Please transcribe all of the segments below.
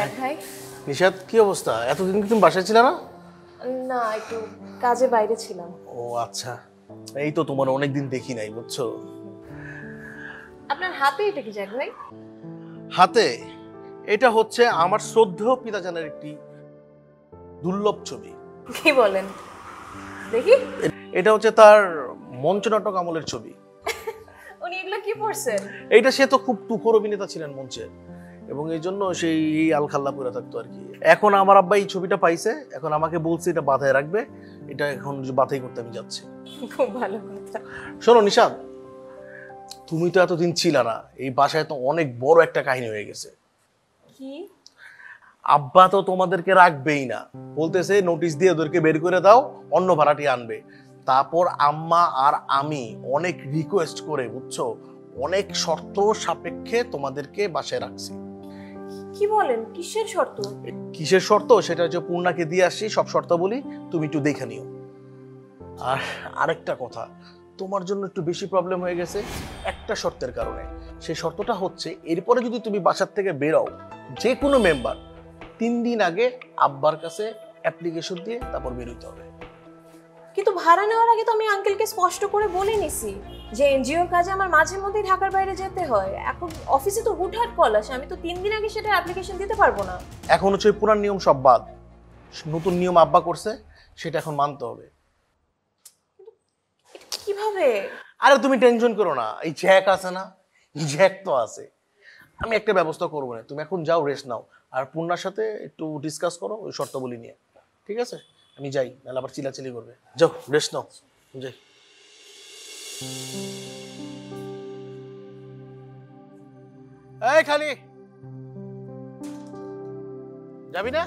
Jack ভাই। নিশাত কি অবস্থা? এতদিন কি তুমি বাসায় ছিলে না? না, একটু কাজে বাইরে ছিলাম। ও আচ্ছা, এই তো তোমার অনেকদিন দেখি নাই, বুঝছো? আপনার হাতে এটা কি জ্যাক ভাই? হাতে এটা হচ্ছে আমার শ্রদ্ধেয় পিতাজানের একটি দুর্লভ ছবি। কি বলেন? দেখি। এটা হচ্ছে তার মঞ্চনাটক আমলের ছবি। উনি এগুলো কি পড়ছেন? এইটা সে তো খুব তুখোর অভিনেতা ছিলেন মঞ্চে, এবং এই জন্য সেই আলখাল্লা পরে থাকতো আর কি। এখন আমার আব্বা এই ছবিটা পাইছে, এখন আমাকে বলছে এটা বাধায় রাখবে, এটা এখন বাধাই করতে আমি যাচ্ছি। খুব ভালো কথা। শোনো নিশাদ, তুমি তো এতদিন ছিল না, এই বাসায় তো অনেক বড় একটা কাহিনী হয়ে গেছে। কি? আব্বা তো তোমাদেরকে রাখবেই না, বলতেছে নোটিশ দিয়ে ওদেরকে বের করে দাও, অন্য ভাড়াটি আনবে। তারপর আম্মা আর আমি অনেক রিকোয়েস্ট করে, বুঝছো, অনেক শর্ত সাপেক্ষে তোমাদেরকে বাসায় রাখছি। কি বলেন? কিসের শর্ত? কিসের শর্ত? সেটা হচ্ছে পূর্ণাকে দিয়ে আসছি সব শর্ত বলি, তুমি একটু দেখে নিও। আর আরেকটা কথা, তোমার জন্য একটু বেশি প্রবলেম হয়ে গেছে একটা শর্তের কারণে। সেই শর্তটা হচ্ছে, এরপরে যদি তুমি বাসার থেকে বেরোও, যে কোনো মেম্বার 3 দিন আগে আব্বার কাছে অ্যাপ্লিকেশন দিয়ে তারপর বেরোতে হবে। কিন্তু ভাড়া নেওয়ার আগে তো আমি আঙ্কেলকে স্পষ্ট করে বলে নিছি যে এনজিওর কাজে আমার মাঝে মধ্যে ঢাকার বাইরে যেতে হয়। এখন অফিসে তো হুটহাট কল আসে, আমি তো 3 দিন আগে সেটা অ্যাপ্লিকেশন দিতে পারবো না। এখন হচ্ছে পুরান নিয়ম সব বাদ, নতুন নিয়ম আব্বা করছে, সেটা এখন মানতে হবে। কিভাবে? আরে তুমি টেনশন করো না, এই জ্যাক আছে না, জ্যাক তো আছে, আমি একটা ব্যবস্থা করবো না। তুমি এখন যাও, রেস্ট নাও, আর পূর্ণার সাথে একটু ডিসকাস করো ওই শর্তাবলী নিয়ে, ঠিক আছে? আমি যাই, নাহলে আবার চিলাচিলি করবে। যাও, রেস্ট নাও, যাই। এই খালি যাবি না?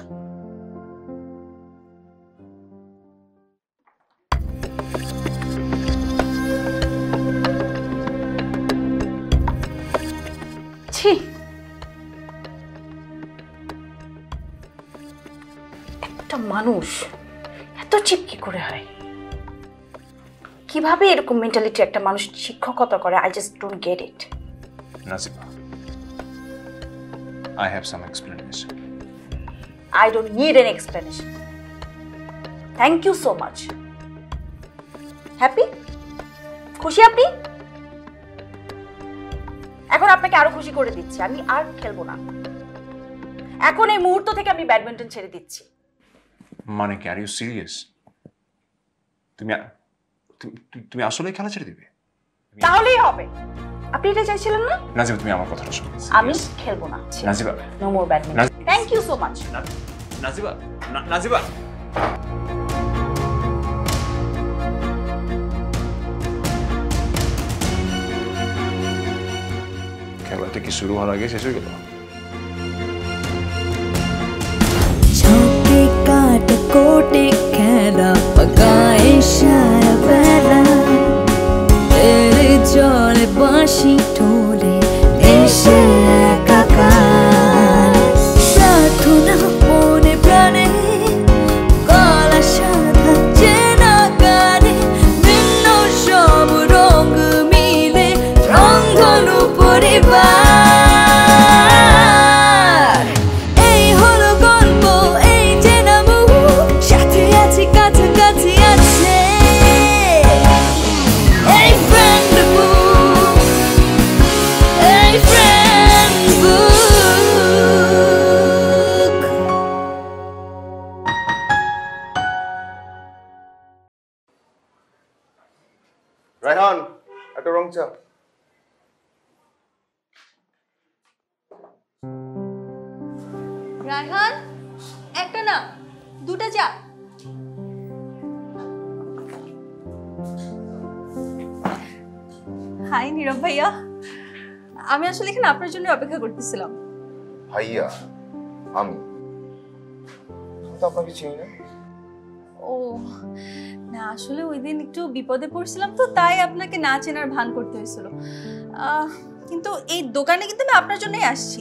ছি, একটা মানুষ এত চিপ কি করে হয়? কিভাবে এরকম মেন্টালিটি একটা মানুষ শিক্ষকতা করে? I just don't get it. Naziba, I have some explanation. I don't need an explanation. Thank you so much. Happy? খুশি আপনি? এখন আপনাকে আরো খুশি করে দিচ্ছি, আমি আর খেলবো না। এখন এই মুহূর্ত থেকে আমি ব্যাডমিন্টন ছেড়ে দিচ্ছি। মানে কি, আর ইউ সিরিয়াস? তুমি আসলে খেলা ছেড়ে দিবে? তাহলেই হবে। আপনি এটা চাইছিলেন না? নাজিবা, তুমি আমার কথাটা শোনো। আমি খেলবো না। Naziba, no more badminton. Thank you so much. Naziba, Naziba, খেলাটা কি শুরু হওয়ার আগে শেষ হয়ে গেল? কাট কোটে খেলা পগায় সারা বেলা, জলে বাঁশি ঢোলে এসে একাকার, প্রার্থনা মনে প্রাণে গলা সাধা চেনা গানে, ভিন্ন সব রঙ মিলে রংধনু পরিবার। রায়হান, একটা রং চা। রায়হান, একটা না, দুটো চা। হাই নীরব ভাইয়া, আমি আসলে এখানে আপনার জন্য অপেক্ষা করতেছিলাম। ভাইয়া? আমি তো আপনাকে চিনি না। ও না, আসলে ওই দিন একটু বিপদে পড়ছিলাম তো, তাই আপনাকে না চেনার ভান করতে হয়েছিল। কিন্তু এই দোকানে কিন্তু আমি আপনার জন্যই আসছি।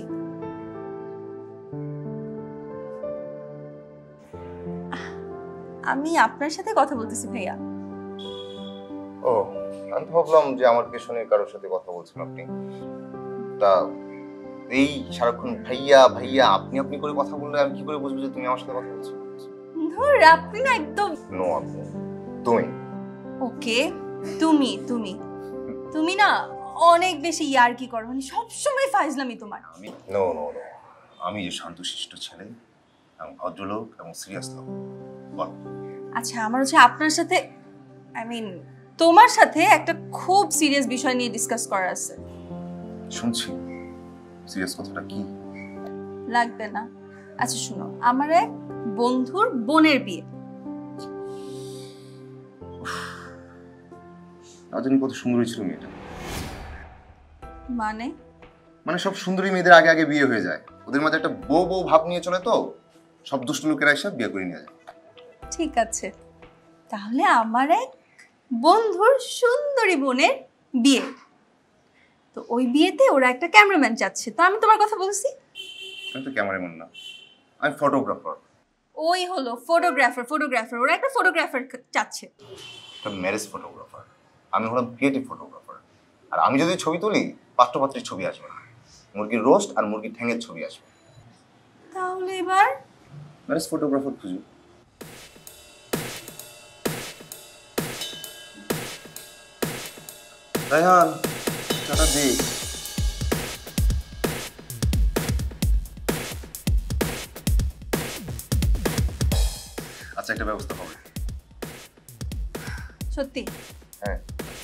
আমি আপনার সাথে কথা বলতেছি ভাইয়া। ও, আমি ভাবলাম যে আমার পেছনে কারোর সাথে কথা বলছেন আপনি। তা এই সারাক্ষণ ভাইয়া ভাইয়া আপনি আপনি করে কথা বললে আমি কি করে বুঝবো যে তুমি আমার সাথে কথা বলছো? ধুর, আপনি না একদম। নো আপু, তুমি ওকে, তুমি তুমি তুমি না অনেক বেশি ইয়ার্কি করো, মানে সবসময় ফাইজলামি তোমার। নো নো নো, আমি যে শান্তশিষ্ট ছেলে এবং ভদ্রলোক এবং সিরিয়াস লোক। বল। আচ্ছা, আমার হচ্ছে আপনার সাথে, তোমার সাথে একটা খুব সিরিয়াস বিষয় নিয়ে ডিসকাস করার আছে। শুনছি, সিরিয়াস কথাটা কি? লাগবে না। আচ্ছা শুনো, আমার এক বন্ধুর বোনের বিয়ে। রাজনী কত সুন্দরী ছিল মেয়েটা। মানে সব সুন্দরী মেয়েদের আগে আগে বিয়ে হয়ে যায়, ওদের মাঝে একটা বউ বউ ভাব নিয়ে চলে, তো সব দুষ্ট লোকেরা এসে বিয়ে করে নিয়ে যায়। ঠিক আছে, তাহলে আমার এক বন্ধুর সুন্দরী বোনের বিয়ে, তো ওই বিয়েতে ওরা একটা ক্যামেরাম্যান চাচ্ছে। তো আমি তোমার কথা বলছি। আমি তো ক্যামেরাম্যান না, আমি ফটোগ্রাফার। ওই হলো ফটোগ্রাফার, ওরা একটা ফটোগ্রাফার চাচ্ছে। একটা ম্যারেজ ফটোগ্রাফার, আমি হলাম ক্রিয়েটিভ ফটোগ্রাফার। আর আমি যদি ছবি তুলি, পাত্রপাত্রীর ছবি আসবে না, মুরগির রোস্ট আর মুরগির ঠ্যাঙের ছবি আসবে। তাহলে এবার ম্যারেজ ফটোগ্রাফার খুঁজু। রায়হান, টাটা দে। আচ্ছা, একটা ব্যবস্থা হবে। সত্যি? হ্যাঁ।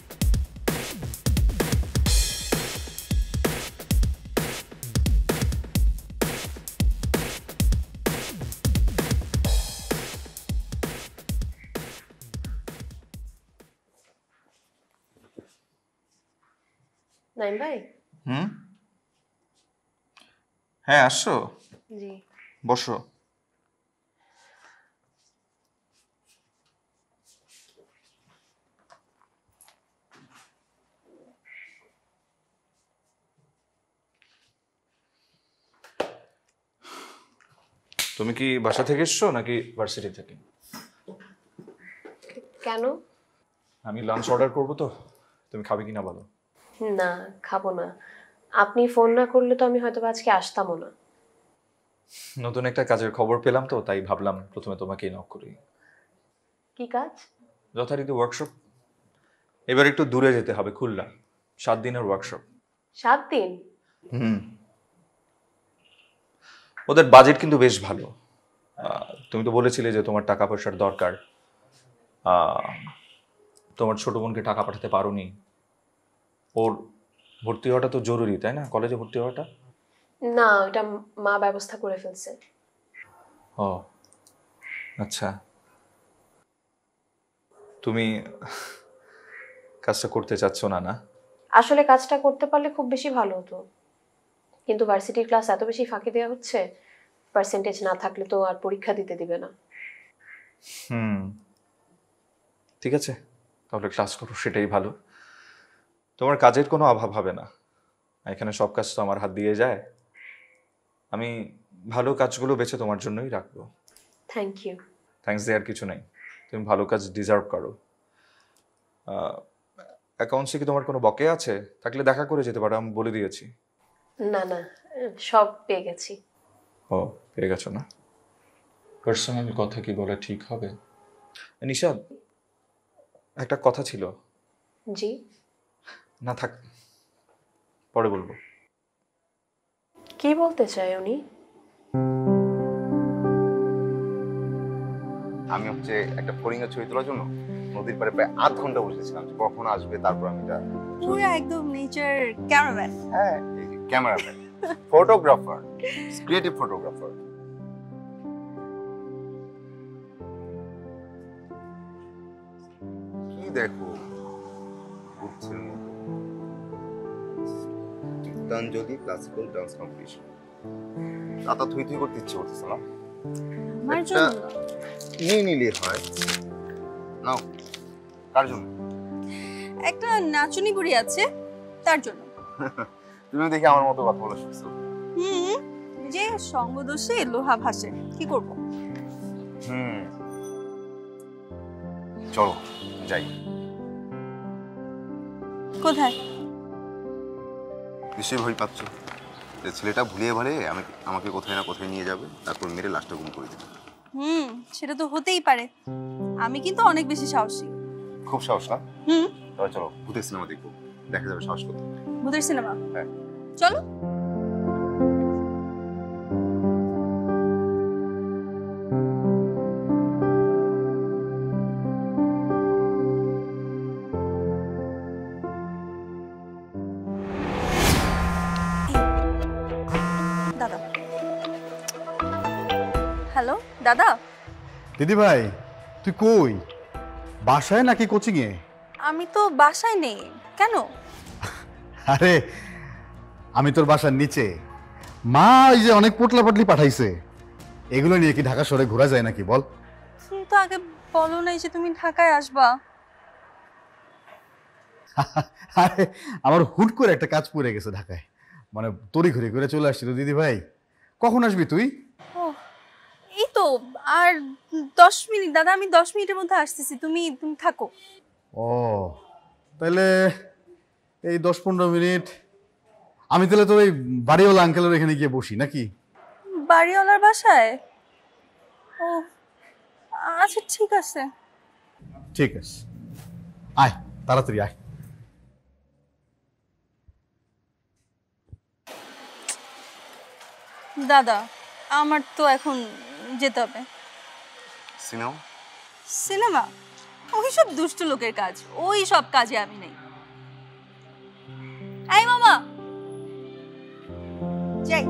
নাইম ভাই। হ্যাঁ, আসছো? জি। বসো। তুমি কি বাসা থেকে এসছো নাকি ভার্সিটি থেকে? কেন? আমি লাঞ্চ অর্ডার করবো, তো তুমি খাবে কিনা বলো। না, খাবো না। আপনি ফোন না করলে তো আমি হয়তো আজকে আসতামও না। নতুন একটা কাজের খবর পেলাম, তো তাই ভাবলাম প্রথমে তোমাকেই নক করি। কি কাজ? যথারীতি ওয়ার্কশপ। এবার একটু দূরে যেতে হবে, খুলনা। 7 দিনের ওয়ার্কশপ। 7 দিন? ওদের বাজেট কিন্তু বেশ ভালো। তুমি তো বলেছিলে যে তোমার টাকা পয়সার দরকার, তোমার ছোট বোনকে টাকা পাঠাতে পারোনি। ওর ভর্তি হওয়াটা তো জরুরি, তাই না? কলেজে ভর্তি হওয়াটা। না, ওটা মা ব্যবস্থা করে ফেলছে। ও আচ্ছা, তুমি কাজটা করতে চাচ্ছ না? না, আসলে কাজটা করতে পারলে খুব বেশি ভালো হতো, কিন্তু ভার্সিটির ক্লাস এত বেশি ফাঁকি দেওয়া হচ্ছে, পার্সেন্টেজ না থাকলে তো আর পরীক্ষা দিতে দিবে না। ঠিক আছে, তাহলে ক্লাস করো, সেটাই ভালো। তোমার কাজের কোনো অভাব হবে না, এখানে সব কাজ তো আমার হাত দিয়ে যায়। আমি ভালো কাজগুলো বেছে তোমার জন্যই রাখবো। Thank you. থ্যাঙ্কস দেওয়ার কিছু নেই, তুমি ভালো কাজ ডিজার্ভ করো। অ্যাকাউন্টসে কি তোমার কোনো বকেয়া আছে? থাকলে দেখা করে যেতে পারো, আমি বলে দিয়েছি। না না, সব পেয়ে গেছি। ও, পেয়ে গেছো না? পার্সোনাল কথা কি বলা ঠিক হবে? নিশাদ, একটা কথা ছিল। জি? না থাক, পরে বলবো। কি বলতে চাই উনি? আমি একটা ফড়িংয়ের ছবি তোলার জন্য নদীর পাড়ে প্রায় 8 ঘন্টা বসেছিলাম, যে কখন আসবে, তারপর আমি এটা। পুরো একদম নেচার ক্যামেরাম্যান। হ্যাঁ, ক্যামেরাম্যান, ফটোগ্রাফার, ক্রিয়েটিভ ফটোগ্রাফার। কি দেখো, বুঝছেন মতো গীতাঞ্জলি ক্লাসিক্যাল ডান্স কম্পিটিশন। দাদা থুই থুই করতে ইচ্ছে করতেছে না? আমার জন্য নিয়ে নিলে হয়। নাও। কার জন্য? একটা নাচুনি বুড়ি আছে, তার জন্য। তুমি দেখি আমার মতো কথা বলা শিখছো। যে সঙ্গদোষে লোহা ভাসে, কি করব? চলো যাই। কোথায়? নিশ্চয়ই ভয় পাচ্ছ। যে ছেলেটা ভুলিয়ে ভালে আমাকে কোথায় না কোথায় নিয়ে যাবে, তারপর মেরে লাশটা গুম করে দেবে। সেটা তো হতেই পারে। আমি কিন্তু অনেক বেশি সাহসী। খুব সাহস না? তবে চলো ভূতের সিনেমা দেখবো, দেখা যাবে সাহস করতে। ভূতের সিনেমা? হ্যাঁ চলো। দাদা, হ্যালো দাদা। দিদি ভাই, তুই কই? বাসায় নাকি কোচিং এ? আমি তো বাসায় নেই। কেন? আরে আমি তোর বাসার নিচে। মা এই যে অনেক পোটলা পাটলি পাঠাইছে, এগুলো নিয়ে কি ঢাকা শহরে ঘোরা যায় নাকি বল? তুমি তো আগে বলো নাই যে তুমি ঢাকায় আসবা। আরে আমার হুট করে একটা কাজ পড়ে গেছে ঢাকায়, মানে তড়ি ঘুরে করে চলে আসছিল। দিদি ভাই কখন আসবি তুই? ও এই তো আর 10 মিনিট দাদা, আমি 10 মিনিটের মধ্যে আসতেছি। তুমি থাকো। ও তাহলে এই 10-15 মিনিট আমি তাহলে তোর এই বাড়িওয়ালা আঙ্কেলের এখানে গিয়ে বসি নাকি? বাড়িওয়ালার বাসায়? ও আচ্ছা ঠিক আছে। ঠিক আছে, আয় তাড়াতাড়ি আয়। দাদা আমার তো এখন যেতে হবে। সিনেমা? সিনেমা? ওই সব দুষ্ট লোকের কাজ, ওই সব কাজে আমি নেই। এই মামা যাই।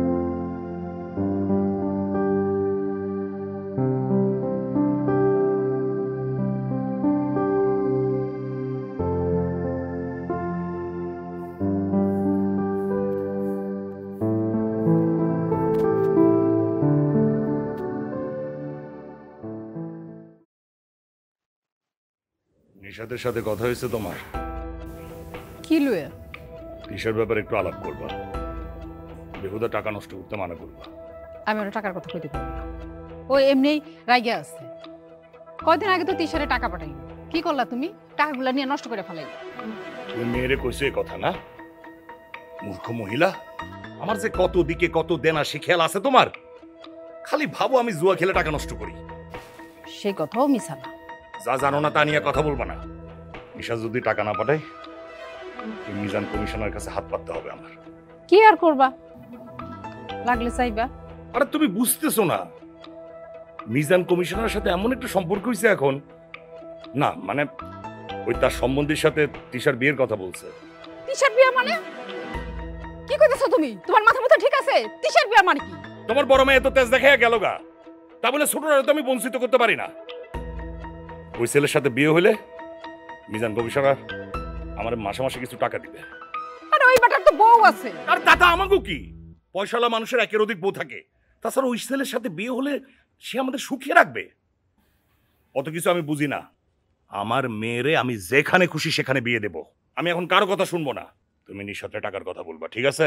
নিশাতের সাথে কথা হয়েছে তোমার? কি লুয়ে? তিশার ব্যাপারে একটু আলাপ করবা, বেহুদা টাকা নষ্ট করতে মানা করবা। আমি ওর টাকার কথা কইতে পারবো না, ও এমনি রাইগে আছে। কয়দিন আগে তো তিশারে টাকা পাঠাই, কি করলা তুমি? টাকাগুলা নিয়ে নষ্ট করে ফেলাই। তুমি মেয়েরে কইছো এই কথা না? মূর্খ মহিলা, আমার যে কত দিকে কত দেনা সে খেয়াল আছে তোমার? খালি ভাবো আমি জুয়া খেলে টাকা নষ্ট করি। সেই কথাও মিছা না। যা জানো না তা নিয়ে কথা বলবা না। নিশা যদি টাকা না পাঠায়, মিজান কমিশনার কাছে হাত পাততে হবে আমার। কি আর করবা, লাগলে চাইবা। আরে তুমি বুঝতেছো না, মিজান কমিশনারের সাথে এমন একটা সম্পর্ক হয়েছে এখন। না মানে ওই তার সম্বন্ধের সাথে তিশার বিয়ের কথা বলছে। তিশার বিয়ে মানে? কি কইতেছো তুমি? তোমার মাথা মুথা ঠিক আছে? তিশার বিয়ে মানে কি? তোমার বড় মেয়ে তো তেজ দেখাইয়া গেল গা, তা বলে ছোটরা তো আমি বঞ্চিত করতে পারি না। ওই ছেলের সাথে বিয়ে হলে মিজান কমিশনার আমার মাসে মাসে কিছু টাকা দিবে। আরে ওই বেটার তো বউ আছে। আর দাদা আমাকেও কি, পয়সাওয়ালা মানুষের একের অধিক বউ থাকে। তাছাড়া ওই ছেলের সাথে বিয়ে হলে সে আমাদের সুখিয়ে রাখবে। অত কিছু আমি বুঝি না। আমার মেয়েরে আমি যেখানে খুশি সেখানে বিয়ে দেব। আমি এখন কারো কথা শুনবো না। তুমি নিঃস্বার্থে টাকার কথা বলবা, ঠিক আছে?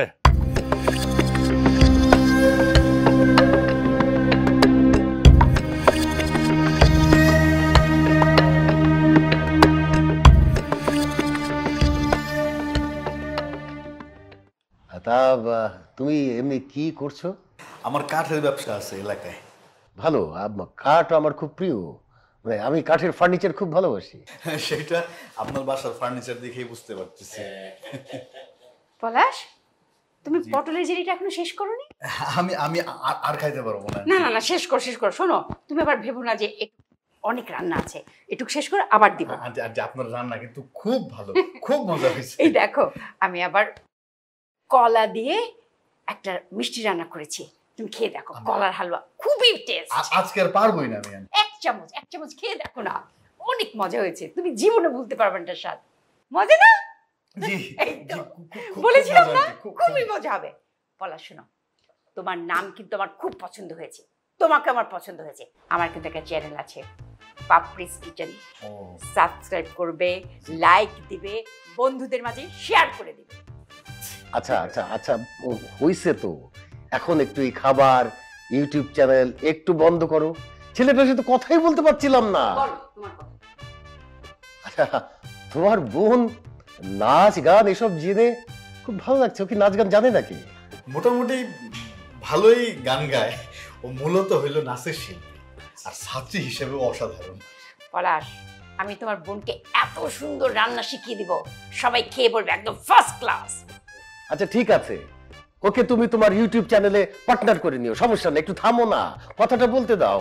তা তুমি এমনি কি করছো? আমার কাঠের ব্যবসা আছে এলাকায়। ভালো, কাঠ আমার খুব প্রিয়, মানে আমি কাঠের ফার্নিচার খুব ভালোবাসি। সেটা আপনার বাসার ফার্নিচার দেখেই বুঝতে পারতেছি। পলাশ, তুমি পটলের জেলিটা এখনো শেষ করোনি? আমি আমি আর খাইতে পারবো না। না না না, শেষ করো। শোনো, তুমি আবার ভেবো না যে অনেক রান্না আছে, একটু শেষ করে আবার দিব। আপনার রান্না কিন্তু খুব ভালো, খুব মজা হয়েছে। এই দেখো, আমি আবার কলা দিয়ে একটা মিষ্টি রান্না করেছি, তুমি খেয়ে দেখো। কলার হালুয়া খুবই টেস্ট। আজকে আর পারবোই না আমি। এক চামচ খেয়ে দেখো না, অনেক মজা হয়েছে। তুমি জীবনে ভুলতে পারবে না স্বাদ। মজা না? এই তো বলেছিলাম না, খুবই মজা হবে। পলাশ শোনো, তোমার নাম কিন্তু আমার খুব পছন্দ হয়েছে, তোমাকে আমার পছন্দ হয়েছে। আমার কিন্তু একটা চ্যানেল আছে, পাপড়িস কিচেন। সাবস্ক্রাইব করবে, লাইক দিবে, বন্ধুদের মাঝে শেয়ার করে দিবে। আচ্ছা আচ্ছা আচ্ছা, হইছে তো। এখন একটু এই খাবার ইউটিউব চ্যানেল একটু বন্ধ করো। ছেলেটার সাথে কথাই বলতে পারছিলাম না। বলো তোমার কথা। আচ্ছা, তোমার বোন নাচ গান এসব জেনে খুব ভালো লাগছে। ও কি নাচ গান জানে নাকি? মোটামুটি ভালোই গান গায়। ও মূলত হইল নাচের শিল্পী, আর ছাত্রী হিসেবে অসাধারণ। পলাশ, আমি তোমার বোনকে এত সুন্দর রান্না শিখিয়ে দিব, সবাই খেয়ে বলবে একদম ফার্স্ট ক্লাস। আচ্ছা ঠিক আছে, ওকে তুমি তোমার ইউটিউব চ্যানেলে পার্টনার করে নিও, সমস্যা নেই। একটু থামো না, কথাটা বলতে দাও।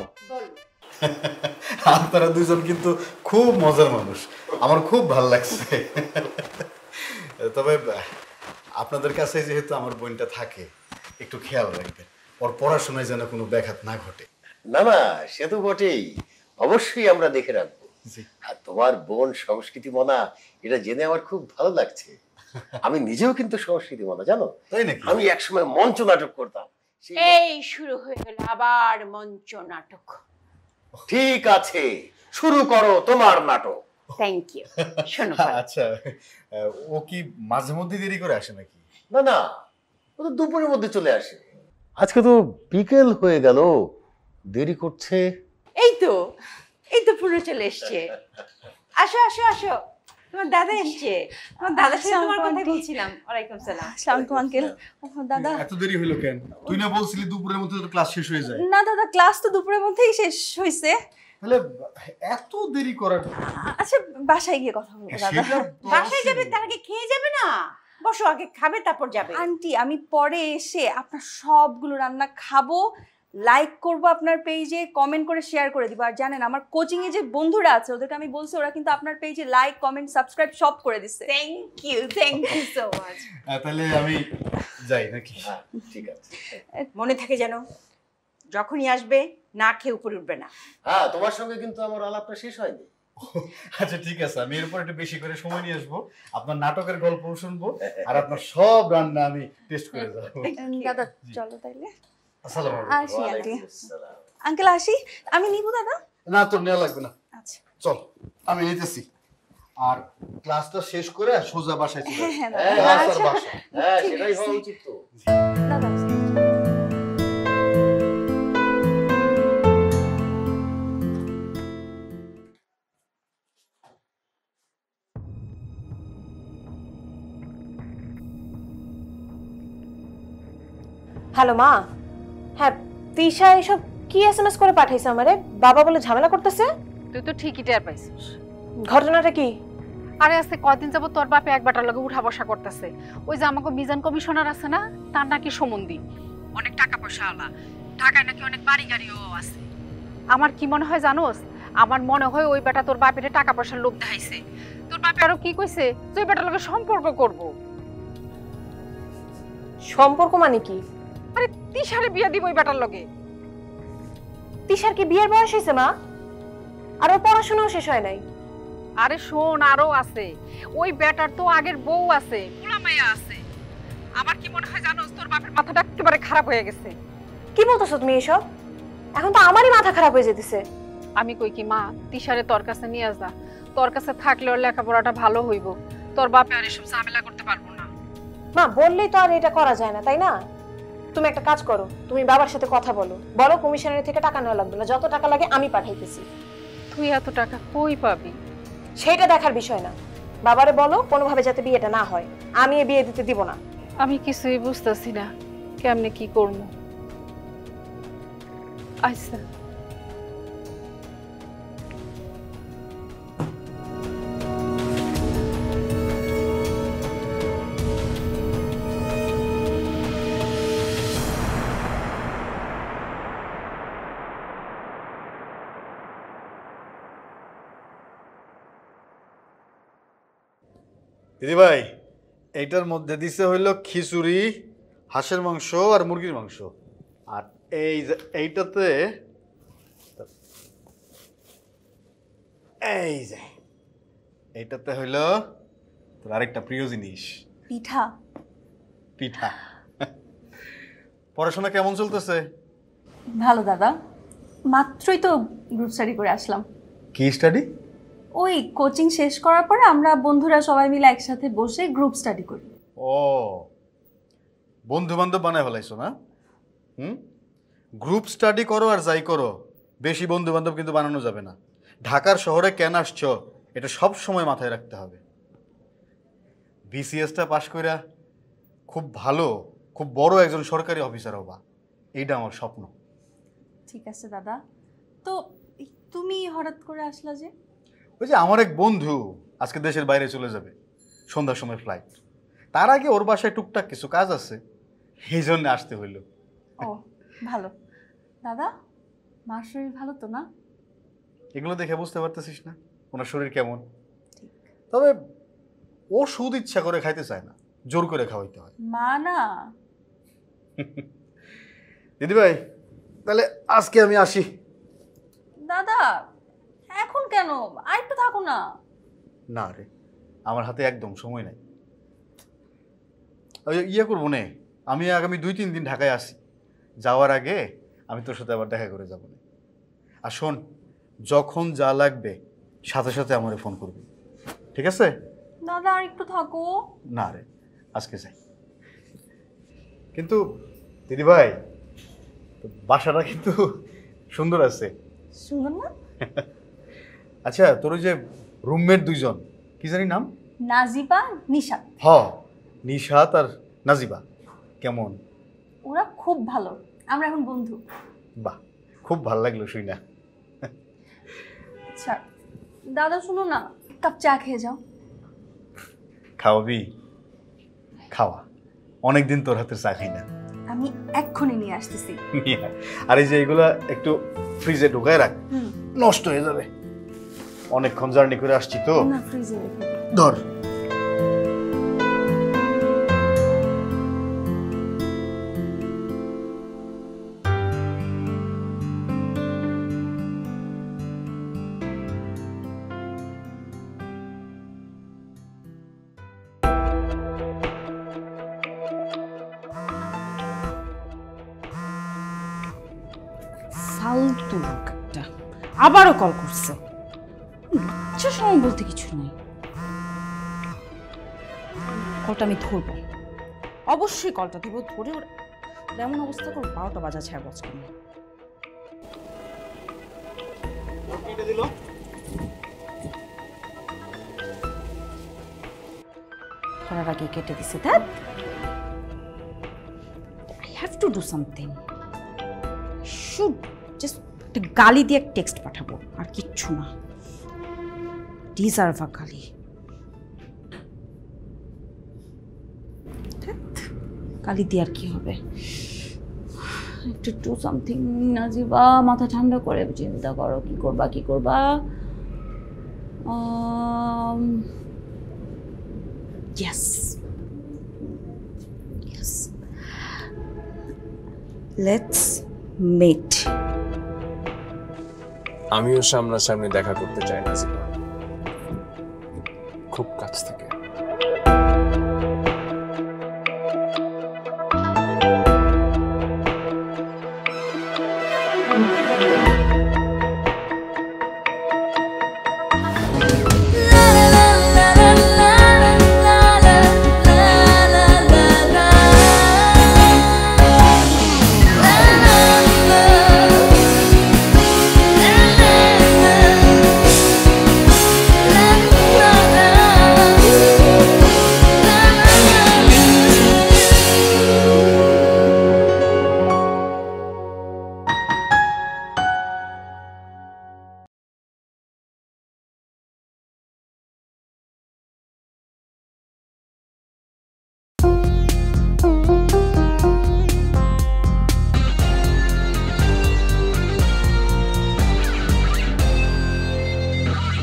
আপনারা দুজন কিন্তু খুব মজার মানুষ, আমার খুব ভালো লাগছে। তবে আপনাদের কাছে যেহেতু আমার বোনটা থাকে, একটু খেয়াল রাখবেন ওর পড়াশোনায় যেন কোনো ব্যাঘাত না ঘটে। না না, সে তো বটেই, অবশ্যই আমরা দেখে রাখবো। আর তোমার বোন সংস্কৃতি মনা, এটা জেনে আমার খুব ভালো লাগছে। আমি নিজেও কিন্তু সংস্কৃতি মনা, জানো? তাই নাকি? আমি একসময় মঞ্চ নাটক করতাম। এই শুরু হয়ে গেল আবার মঞ্চ নাটক। ঠিক আছে, শুরু করো তোমার নাটক। Thank you. শোনো আচ্ছা, ও কি মাঝে মধ্যে দেরি করে আসে নাকি? না না, ও তো দুপুরের মধ্যে চলে আসে। আজকে তো বিকেল হয়ে গেল, দেরি করছে। এই তো পুরো চলে এসছে। আসো আসো আসো, তোমার দাদা এসছে। তোমার দাদার সাথে তোমার কথাই বলছিলাম। ওয়ালাইকুম সালাম। আসসালামু আলাইকুম আঙ্কেল। দাদা, এত দেরি হলো কেন? তুই না বলছিলি দুপুরের মধ্যে তো ক্লাস শেষ হয়ে যায়? না দাদা, ক্লাস তো দুপুরের মধ্যেই শেষ হয়েছে। তাহলে এত দেরি করার? আচ্ছা, বাসায় গিয়ে কথা বলবো দাদা। বাসায় যাবে, তার আগে খেয়ে যাবে না? বসো, আগে খাবে তারপর যাবে। আন্টি, আমি পরে এসে আপনার সবগুলো রান্না খাবো, লাইক করব আপনার পেজে, কমেন্ট করে শেয়ার করে দিব। আর জানেন, আমার কোচিং এ যে বন্ধুরা আছে ওদেরকে আমি বলছি, ওরা কিন্তু আপনার পেজে লাইক, কমেন্ট, সাবস্ক্রাইব সব করে দিচ্ছে। Thank you so much. তাহলে আমি যাই নাকি? ঠিক আছে, মনে থাকে যেন যখনই আসবে না খেয়ে উপরে উঠবে না। হ্যাঁ, তোমার সঙ্গে কিন্তু আমার আলাপটা শেষ হয়নি। আচ্ছা ঠিক আছে, আমি এরপর একটু বেশি করে সময় নিয়ে আসবো, আপনার নাটকের গল্প শুনবো, আর আপনার সব রান্না আমি টেস্ট করে যাবো। দাদা চলো তাইলে। আসসালামু আলাইকুম। আসি আন্টি। আঙ্কেল আসি, আমি নিব দাদা। না, তোর নেওয়া লাগবে না। আচ্ছা চল, আমি নিতেছি। আর ক্লাসটা শেষ করে সোজা বাসায় চলে হ্যাঁ হ্যাঁ হ্যাঁ, দাদা। ক্লাস আর আচ্ছা, বাসা। হ্যাঁ, ঠিক সেটাই আছে। হওয়া উচিত তো। দাদা হ্যালো মা। হ্যাঁ, তিশা এসব কি এসএমএস করে পাঠাইছে আমারে? বাবা বলে ঝামেলা করতেছে। তুই তো ঠিকই টের পাইছিস। ঘটনাটা কি? আরে আজকে কয়দিন যাব তোর বাপে এক বাটার লগে উঠা বসা করতেছে। ওই যে আমাকে মিজান কমিশনার আছে না, তার নাকি সম্বন্ধী, অনেক টাকা পয়সা আলা, ঢাকায় নাকি অনেক বাড়ি গাড়িও আছে। আমার কি মনে হয় জানোস, আমার মনে হয় ওই বেটা তোর বাপের টাকা পয়সার লোভ দেখাইছে। তোর বাপে আরো কি কইছে, তুই বেটার লগে সম্পর্ক করব। সম্পর্ক মানে কি? আরে তিশারে বিয়া দিব ওই বেটার লগে। তিশার কি বিয়ের বয়স হয়েছে মা? আর ওর পড়াশোনাও শেষ হয় নাই। আরে শোন, আরো আছে, ওই বেটার তো আগের বউ আছে, পোলা মাইয়া আছে। আমার কি মনে হয় জানোস, তোর বাপের মাথাটা একেবারে খারাপ হয়ে গেছে। কি বলতেছো তুমি এসব? এখন তো আমারই মাথা খারাপ হয়ে যেতেছে। আমি কই কি মা, তিশারে তোর কাছে নিয়ে যা, তোর কাছে থাকলে ওর লেখাপড়াটা ভালো হইব, তোর বাপে আর এসব ঝামেলা করতে পারবো না। মা, বললেই তো আর এটা করা যায় না, তাই না? তুমি একটা কাজ করো, তুমি বাবার সাথে কথা বলো, বলো কমিশনারি থেকে টাকা নেওয়া লাগবে না, যত টাকা লাগে আমি পাঠাইতেছি। তুই এত টাকা কই পাবি? সেটা দেখার বিষয় না, বাবারে বলো কোনোভাবে যাতে বিয়েটা না হয়, আমি এ বিয়ে দিতে দিব না। আমি কিছুই বুঝতেছি না কেমনে কি করবো। আচ্ছা দিদি ভাই, এইটার মধ্যে দিছে হইলো খিচুড়ি, হাঁসের মাংস আর মুরগির মাংস। আর এইটাতে এইটাতে হইলো তোর আরেকটা প্রিয় জিনিস, পিঠা। পিঠা। পড়াশোনা কেমন চলতেছে? ভালো দাদা, মাত্রই তো গ্রুপ স্টাডি করে আসলাম। কি স্টাডি? ওই কোচিং শেষ করার পরে আমরা বন্ধুরা সবাই মিলে একসাথে বসে গ্রুপ স্টাডি করি। ও, বন্ধু বান্ধব বানায় ফেলাইছো না? গ্রুপ স্টাডি করো আর যাই করো, বেশি বন্ধু বান্ধব কিন্তু বানানো যাবে না। ঢাকার শহরে কেন আসছো এটা সব সময় মাথায় রাখতে হবে। বিসিএসটা পাশ কইরা খুব ভালো, খুব বড় একজন সরকারি অফিসার হবা, এইটা আমার স্বপ্ন। ঠিক আছে দাদা, তো তুমি হঠাৎ করে আসলা যে? ওই যে আমার এক বন্ধু আজকে দেশের বাইরে চলে যাবে, সন্ধ্যার সময় ফ্লাইট, তার আগে ওর বাসায় টুকটাক কিছু কাজ আছে, এই জন্য আসতে হইল। ও ভালো। দাদা, মার শরীর ভালো তো না? এগুলো দেখে বুঝতে পারতেছিস না ওনার শরীর কেমন? তবে ও সুদ ইচ্ছা করে খাইতে চায় না, জোর করে খাওয়াইতে হয়। মা না। দিদি ভাই, তাহলে আজকে আমি আসি। দাদা এখন কেন, আরেকটু থাকো না। না রে, আমার হাতে একদম সময় নাই। ওই ইয়ে করবো নে, আমি আগামী 2-3 দিন ঢাকায় আসি, যাওয়ার আগে আমি তোর সাথে আবার দেখা করে যাবো না। আর শোন, যখন যা লাগবে সাথে সাথে আমারে ফোন করবি, ঠিক আছে? দাদা আর একটু থাকো। না রে, আজকে যাই। কিন্তু দিদি ভাই, বাসাটা কিন্তু সুন্দর আছে। সুন্দর না? আচ্ছা, তোর ওই যে রুমমেট 2জন, কি জানি নাম? নাজিবা, নিশাত। হ, নিশাত আর নাজিবা কেমন? ওরা খুব ভালো, আমরা এখন বন্ধু। বাহ, খুব ভালো লাগলো শুই না। আচ্ছা দাদা শুনো না, কাপ চা খেয়ে যাও। খাওয়াবি? খাওয়া, অনেকদিন তোর হাতের চা খাই না। আমি এক্ষুনি নিয়ে আসতেছি। আর এই যে এগুলা একটু ফ্রিজে ঢুকায় রাখ, নষ্ট হয়ে যাবে, অনেকক্ষণ জার্নি করে আসছি তো। না, ফ্রিজে রেখে ধর। ফালতু একটা আবারও কল করছে, লজ্জা শরম বলতে কিছু নেই। কলটা আমি ধরবো, অবশ্যই কলটা দিব, ধরে ওর এমন অবস্থা করবো 12টা বাজা ছাড় বছর না। করার আগে কেটে দিছে। That I have to do something. Should just একটা গালি দিয়ে টেক্সট পাঠাবো, আর কিচ্ছু না। ডিজার্ভ আ গালি। গালি দিয়ে আর কি হবে? একটু ডু সামথিং। নাজিবা, মাথা ঠান্ডা করে চিন্তা করো, কি করবা কি করবা। Yes. Yes. Let's meet. আমিও সামনাসামনি দেখা করতে চাই নাজিবা, খুব কাছ থেকে।